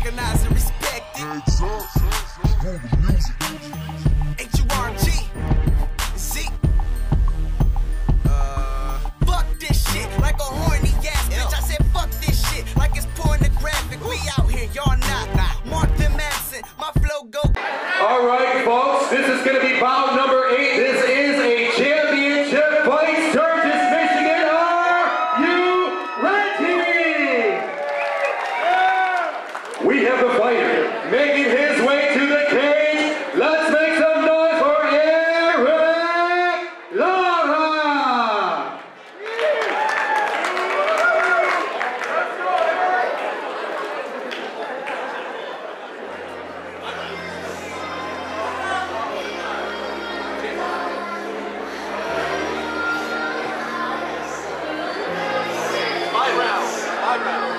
recognized and respected. H-U-R-G. Z. Fuck this shit like a horny ass bitch. I said fuck this shit like it's pornographic. We out here, y'all not. Mark them absent, my flow go. All right, folks, this is going to be bout number 8. This is a championship fight. Sturgis, Michigan, are you ready? We have the fighter making his way to the cage. Let's make some noise for Eric Lara. Five rounds.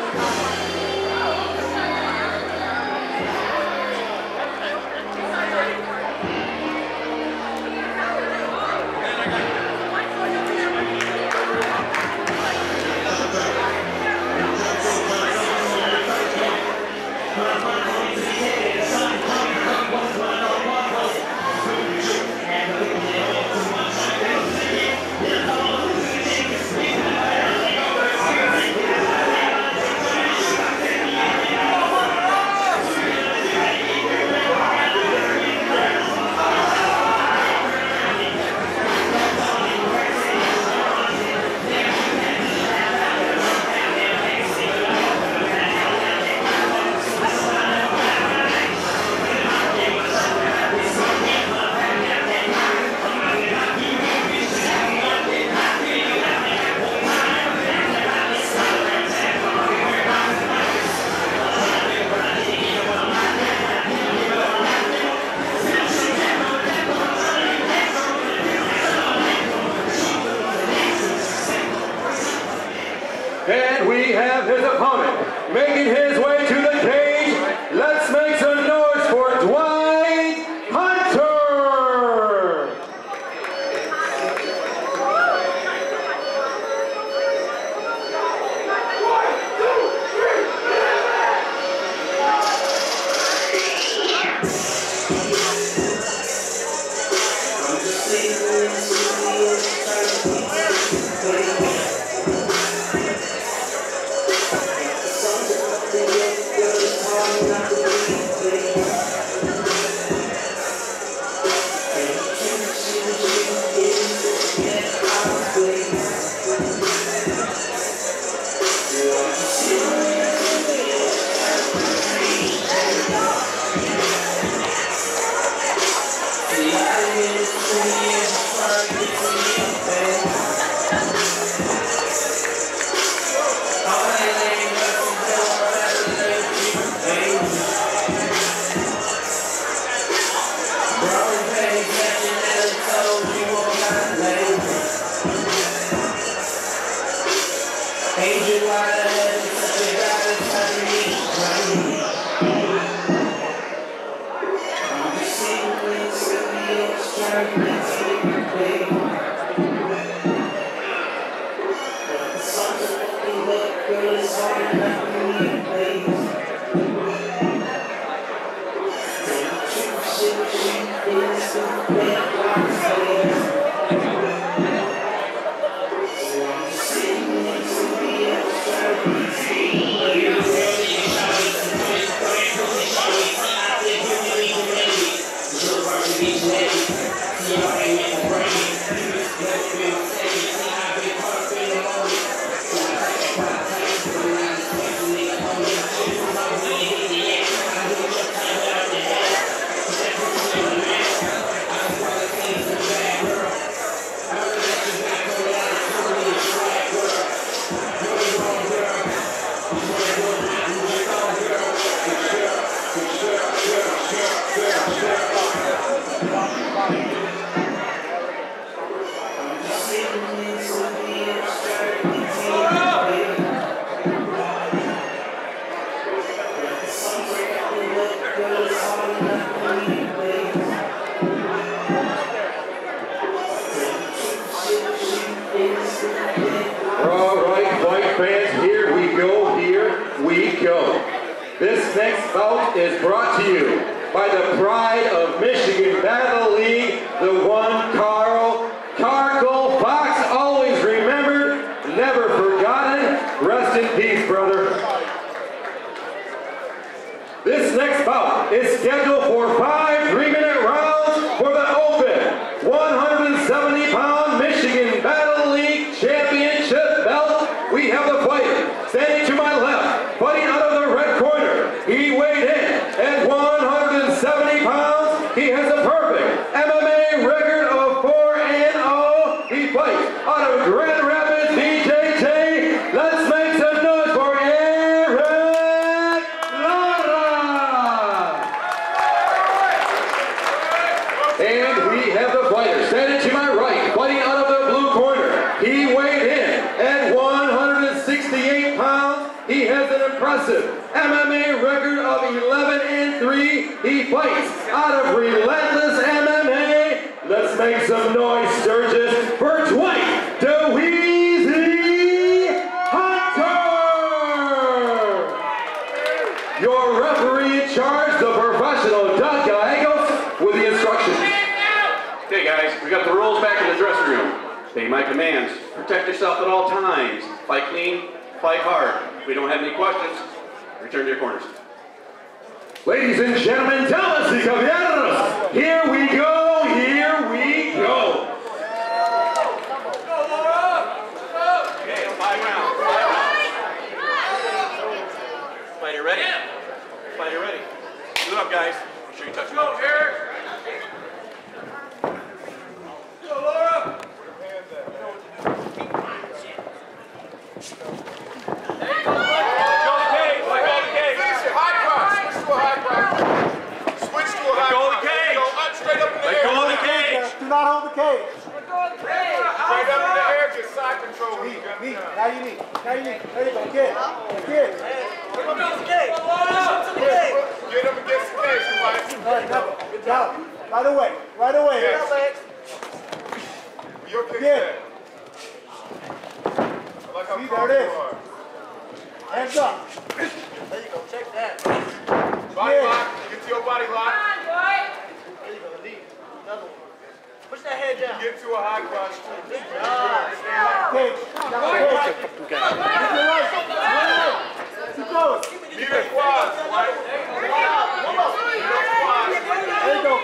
And we have his opponent making his way to the cage. Let's make some noise for Dwight Hunter. This next bout is brought to you by the pride of Michigan Battle League, the one Carl Cargill Fox, always remembered, never forgotten. Rest in peace, brother. This next bout is scheduled for 5 3-minute rounds for the open 170-pound Michigan Battle League Championship belt. We have the fighter standing to my left, fighting out of the red corner. He weighed in at 170 pounds. He has a perfect MMA record of 4-0. He fights out of Grand Rapids, BJJ. Let's make some noise for Eric Lara. And we have the fighter standing to my right, fighting out of the blue corner. He weighed in at 168 pounds. He has an impressive MMA record of 11-3. He fights out of Relentless MMA. Let's make some noise, Sturgis, for Dwight DeWeezy Hunter. Your referee in charge, the professional Doug Gallegos, with the instructions. Okay guys, we got the rules back in the dressing room. Obey my commands. Protect yourself at all times. Fight clean, fight hard. If we don't have any questions, return to your corners. Ladies and gentlemen, damas y caballeros, here we go, here we go. Okay, 5 rounds. Fighter ready? Fighter ready. Move up, guys. Make sure you touch. Go, Eric. Go, Laura. Do not hold the cage. Straight up in the air, just side control. Knee. Now you knee. There you go. Get. Get up against the cage, All right, now. Right away. Yes. Your kick Get. Like how See, there it is. Hands up. There you go, check that. Body lock. Get to your body lock. There you go, lead. Another one. Push that head down. Get to a high crunch. Cage. Keep going. Leave it quads, right? There you go.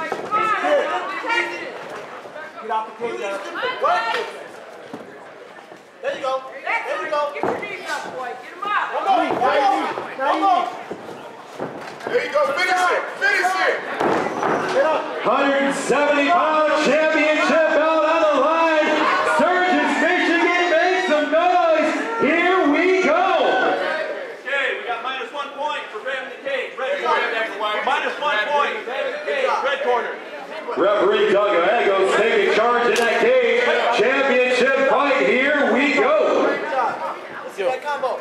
Get off the cage, Eric. There you go. Get your knees up, boy. Get him up. Now you knee. There you go. Finish it. Get up. 170-pound championship belt on the line. Sturgis, Michigan, make some noise. Here we go. Okay, we got -1 point for grabbing the cage. Red Hey, corner. grab that white. -1 point. Okay, red corner. Referee Doug Gallegos taking charge in that cage. Championship fight. Here we go. Let's see that combo.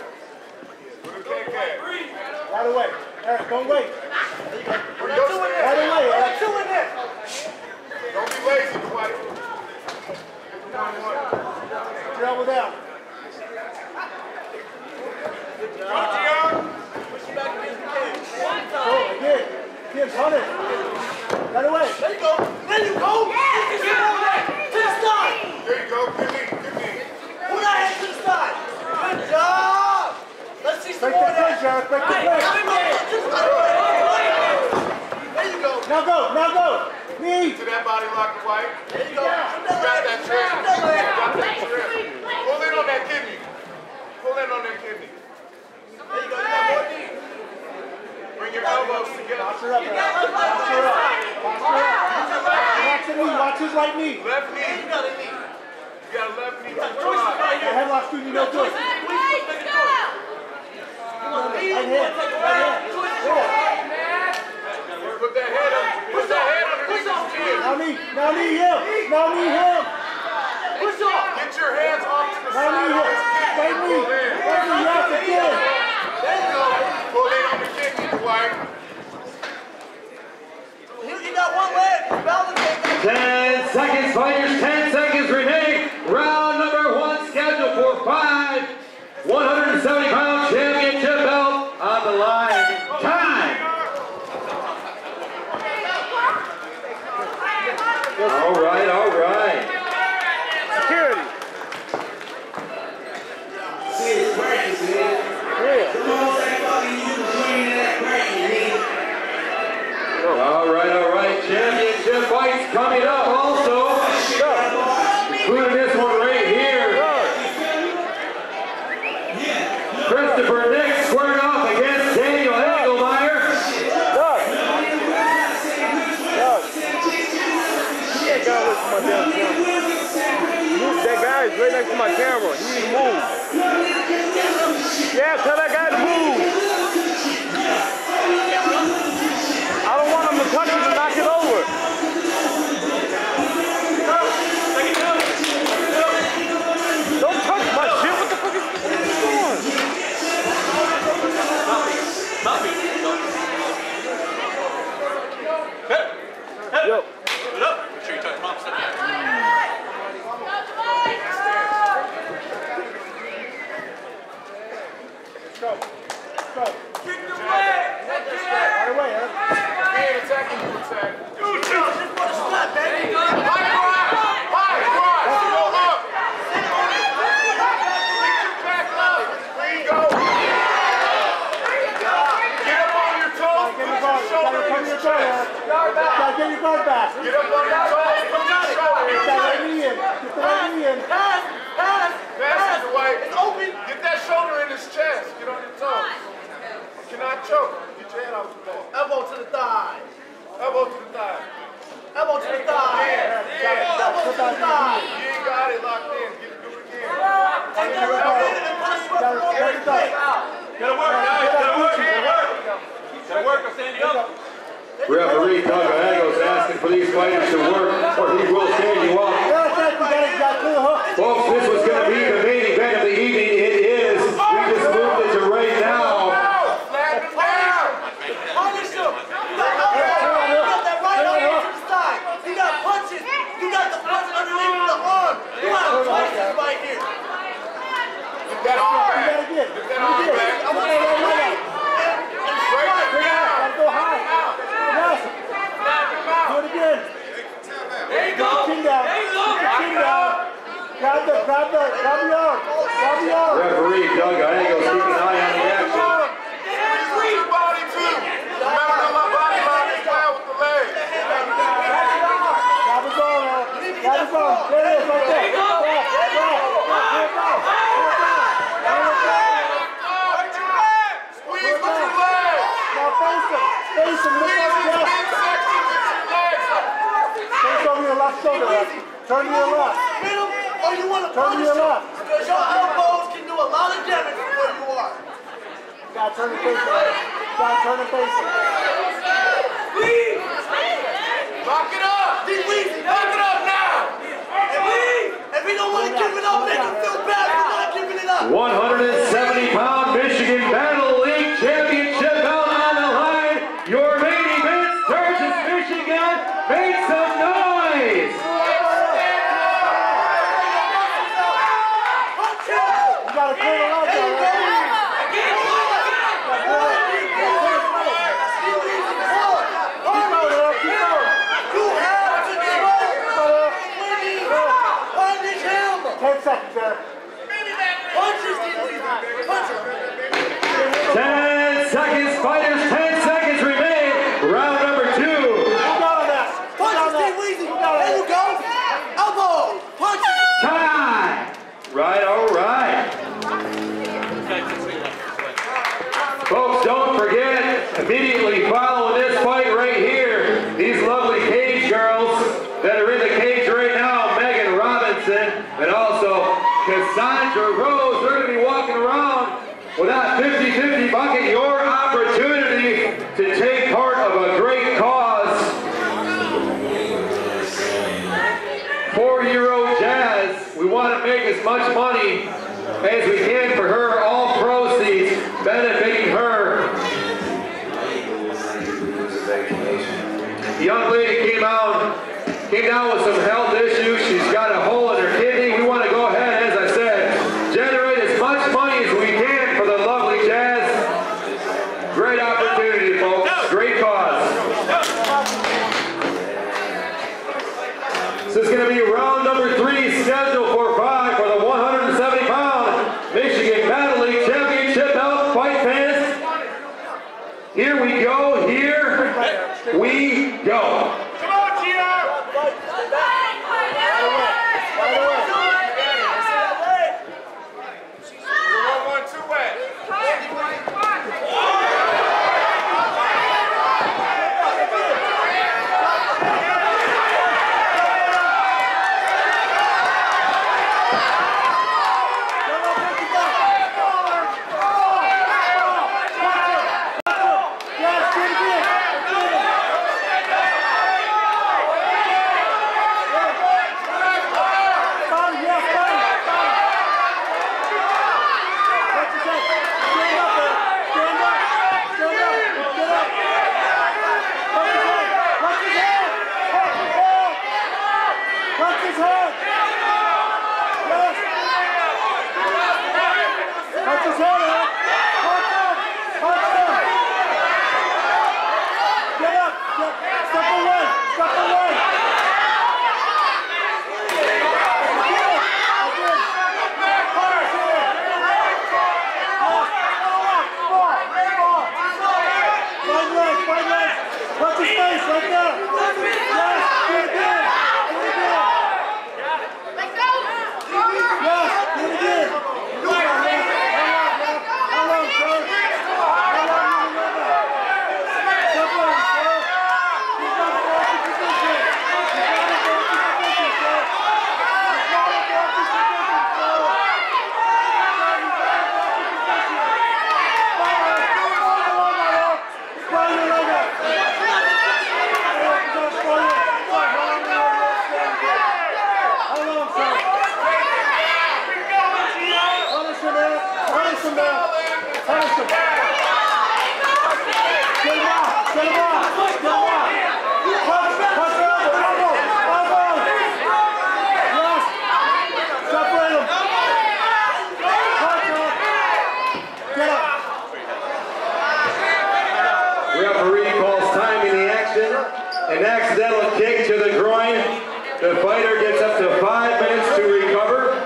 Right away. Eric, don't wait. We're not two in there. Right away, We're Eric. not two in there. Don't be lazy, Dwight. Travel down. Push you back against the cage. Go, again. Hunt it. Right away. There you go. Get over there. To the side. There you go. Good knee. Pull that head to the side. Good job. Let's see some Break more the of that. cage, Eric. Break the cage. There you go. Now go. Knee. To that body lock, Dwight. There you go. You got that trip. Pull in on that kidney. There you go. You got more knee. Bring your elbows together. Watch her up, Eric. Watch her up. Watch his right knee. Left knee. You got a knee. You got a left knee. Choices right The here. headlock student, no good. Right hand. Put that head underneath his chin. Now knee him. Push off. Get your hands off to the Now side knee of him. his kidney. Right knee. Yes, again. There you go. Pull in on the kidney, Dwight. He got one leg. Balance it. 10 seconds, fighters. 10 seconds remaining. Round number 1 scheduled for 5 170-pound championship belt on the line. All right, all right. Security. All right. Championship fights coming up also. Including this one right here. Christopher Nick squaring off against Daniel Engelmeyer. That guy is right next to my camera. He needs to move. Yeah, tell that guy to move. I don't want him to touch it and knock it over. Don't touch my shit. What the fuck is going on? Yo. Make sure you touch mom stuff. Go. Kick the leg! Right away, huh? Hey, attacking you, attack. Just put a slap, baby. High drive! High drive! Go up! Get your back up! There you go! Get up on your toes! Put your shoulder in his chest! Get your guard back. Get up on your toes! Put your shoulder in his chest! Pass. Pass is the way. It's open. Get that shoulder in his chest. Get on your toes. You cannot choke. Get your head off the ball. Elbow to the thigh. Elbow to the thigh. Elbow to the thigh. Elbow to the thigh. You ain't got it locked in. Do it again. And then we're going and punch you up from every place. Gotta work, guys. Gotta work. I'll stand you up. Referee Doug Gallegos asking for these fighters to work, or he will stand you up. Folks, this was going to be the main event of the evening. It is. We just moved it to right now. Punish him. You got that right arm to the side. You got punches. You got the punch underneath the arm. You got punches right here. Get that arm back. Get that arm back. I'm going to go right. Break it down. Go high. Yes. Do it again. There you go. Chin down. There you go. Chin down. Grab the arm. Grab the arm. Referee Doug Gallegos keeping an eye on the action. Squeeze your body too. Remember to my body line as well with the leg. Grab his arm, man. Grab his arm. There it is, right there. There you go. Squeeze with your leg. Now face him. Face him. Look Squeeze up. his midsection with your legs. Face over your left shoulder. Turn to your left. Hit him or you want to Turn to punish your him. left. Because your elbows can do a lot of damage from where you are. Gotta turn and face him. Gotta turn and face him. Lock it up. Lock it up now. If he don't want to give it up, make him feel bad for not giving it up. 170-pound Michigan Battle League Championship belt on the line. Your main event, Sturgis, Michigan. Make some noise. You gotta clear the leg out, right? Punches, punch him. 10 seconds, fighters, 10 seconds remain. Round number 2. Punches, Steve Weezy. There you go. Elbow. Punches. Time. Right, all right. Folks, don't forget, immediately following this fight right here, these lovely cage girls that are in the cage right now, Megan Robinson and also Cassandra Rose, they're going to be walking around with that 50-50 bucket, your opportunity to take part of a great cause. 4-year-old Jazz, we want to make as much money as we can for her, all proceeds benefiting her. The young lady came down with some health issues. She's got a hole in her kidney. We want to go ahead, as I said, generate as much money as we can for the lovely Jazz. Great opportunity, folks. Great cause. This is going to be round number 3, scheduled for 5 for the 170-pound Michigan Battle League Championship belt. Fight fans, here we go, here we go. Come on, GR! Referee calls time in the action. An accidental kick to the groin. The fighter gets up to 5 minutes to recover.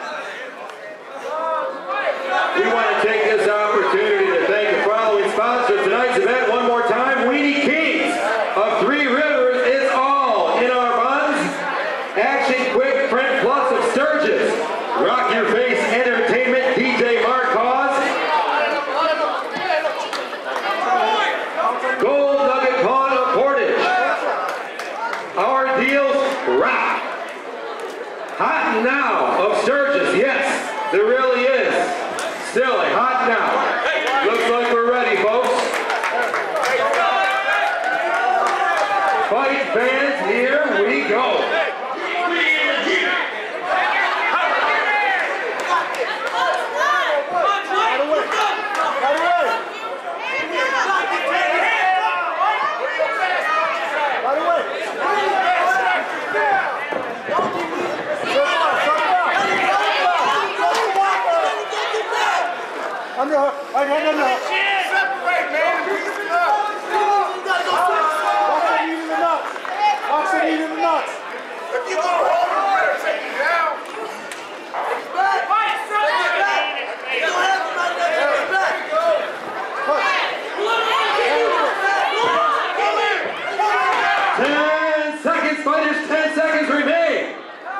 We want to take this opportunity to thank the following sponsor of tonight's event one more time. Weenie Kings of Three Rivers is all in our buns. Action Quick Print Plus of Sturgis. Rock Your Face Entertainment, DJ Marcos. Gold Nugget Pawn of Portage. Our Deals Rock. Hot Now of Sturgis. Yes, there really is. Still a hot now. Looks like we're ready, folks. Fight fans, here we go. Separate, man! If you go hold him, better take him down. Fighters, 10 seconds remain.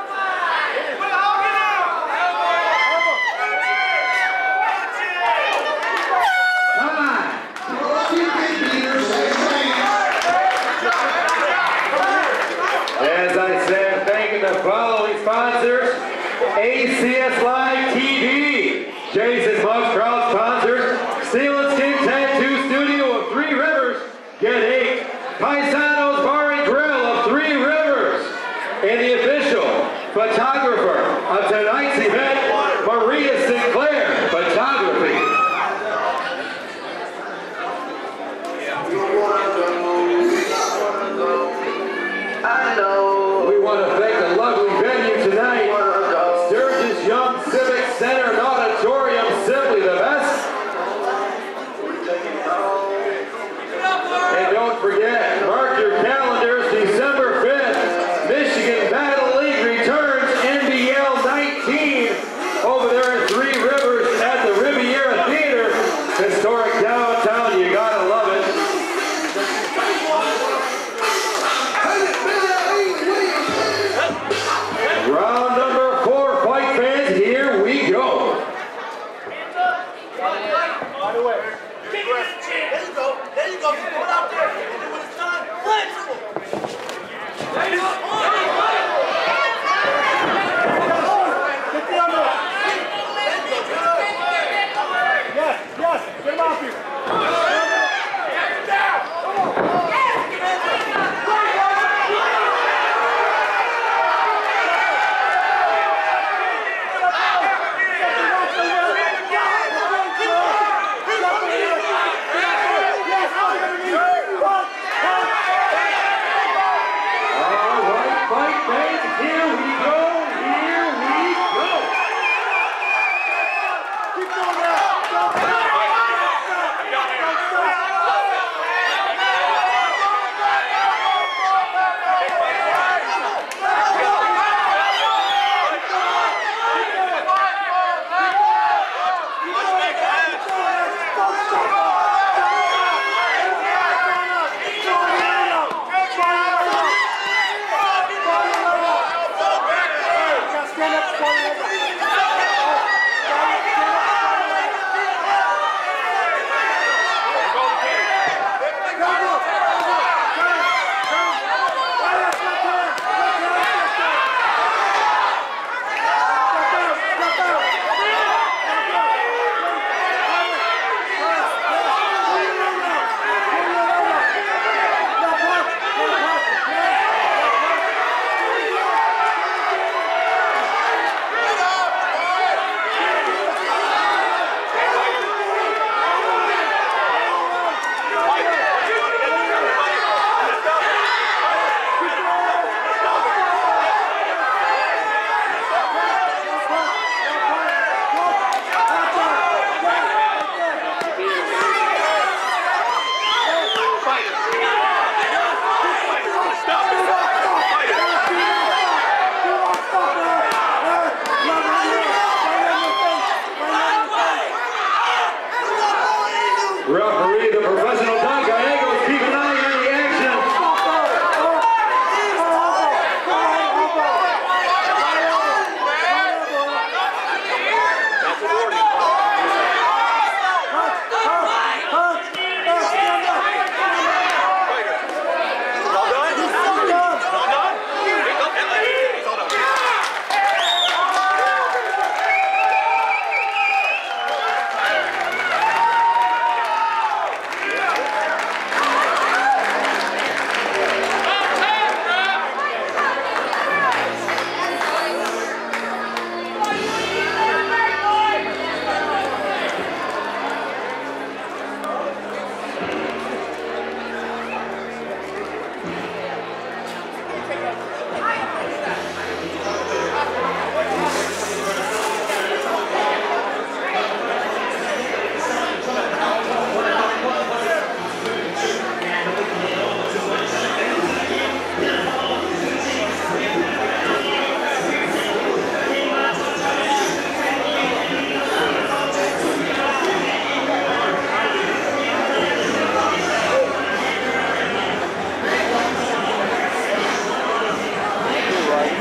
As I said, thanking the following sponsors: ACS Live TV, Jason Bucks, proud sponsors, Steel and Skin Tattoo Studio of Three Rivers, Get 8, Paisanos Bar and Grill of Three Rivers, and the official photographer of tonight's event, Maria Sinclair Photography. We want to thank the lovely venue tonight, Sturgis Young Civic Center and Auditorium, simply the best. And don't forget, mark your calendars, December 5th, Michigan Battle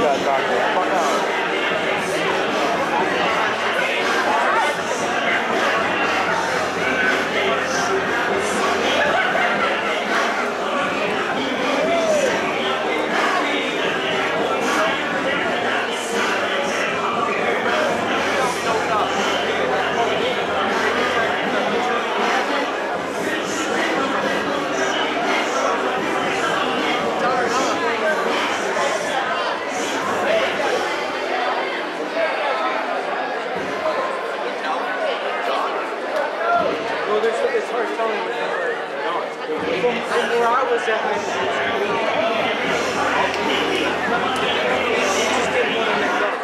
got knocked the fuck out. It's hard telling with them. From where I was at, just didn't want to make up.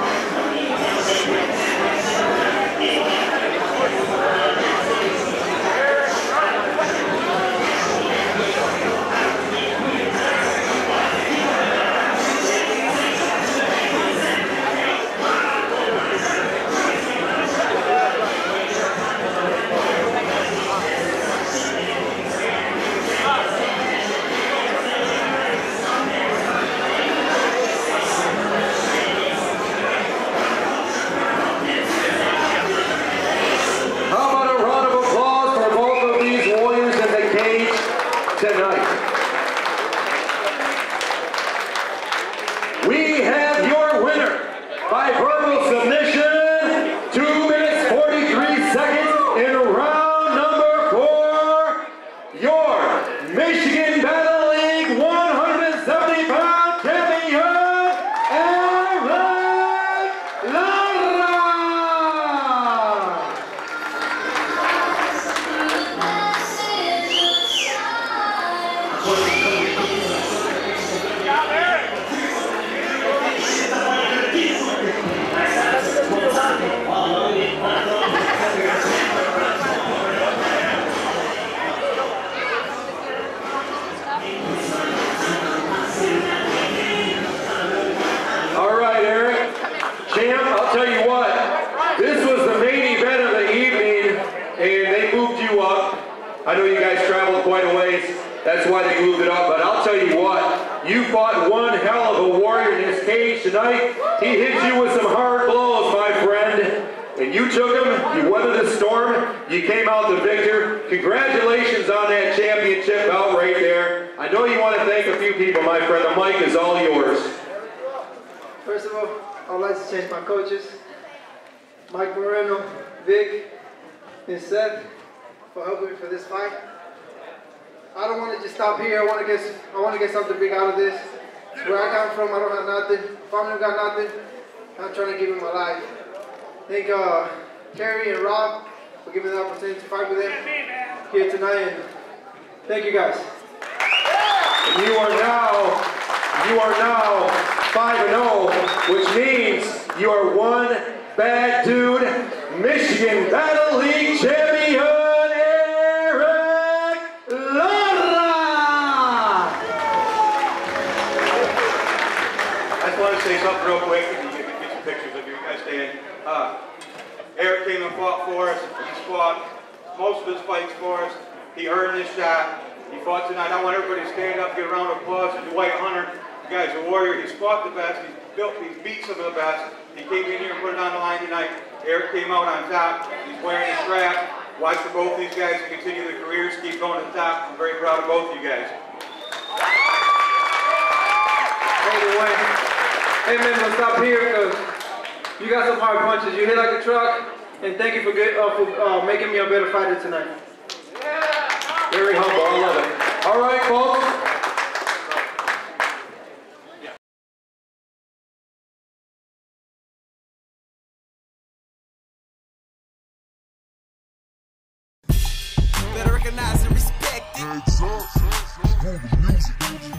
We have your winner by verbal submission, 2 minutes 43 seconds in round number 4, your Michigan Battle League 170-pound champion, Eric Lara! Champ, I'll tell you what, this was the main event of the evening, and they moved you up. I know you guys traveled quite a ways, that's why they moved it up, but I'll tell you what, you fought one hell of a warrior in this cage tonight. He hit you with some hard blows, my friend, and you took him, you weathered the storm, you came out the victor. Congratulations on that championship belt right there. I know you want to thank a few people, my friend. The mic is all yours. First of all, I would like to thank my coaches, Mike Moreno, Vic, and Seth, for helping me for this fight. I don't want to just stop here. I want to get something big out of this. Where I come from, I don't have nothing. Family got nothing. I'm trying to give them my life. Thank Kerry and Rob for giving me the opportunity to fight with them here tonight. And thank you guys. And you are now 5-0, which means you are one bad dude, Michigan Battle League champion, Eric Lara! I just want to say something real quick, and you can get some pictures of you guys staying. Eric came and fought for us. He's fought most of his fights for us. He earned this shot. He fought tonight. I want everybody to stand up, give a round of applause to Dwight Hunter. The guy's a warrior. He's fought the best. He's beat some of the best. He came in here and put it on the line tonight. Eric came out on top. He's wearing his strap. Watch for both these guys to continue their careers, keep going to the top. I'm very proud of both of you guys. Hey, Dwayne. Hey, man, let's stop here because you got some hard punches. You hit like a truck, and thank you for making me a better fighter tonight. Very humble, I love it. All right, folks. Better recognize and respect it.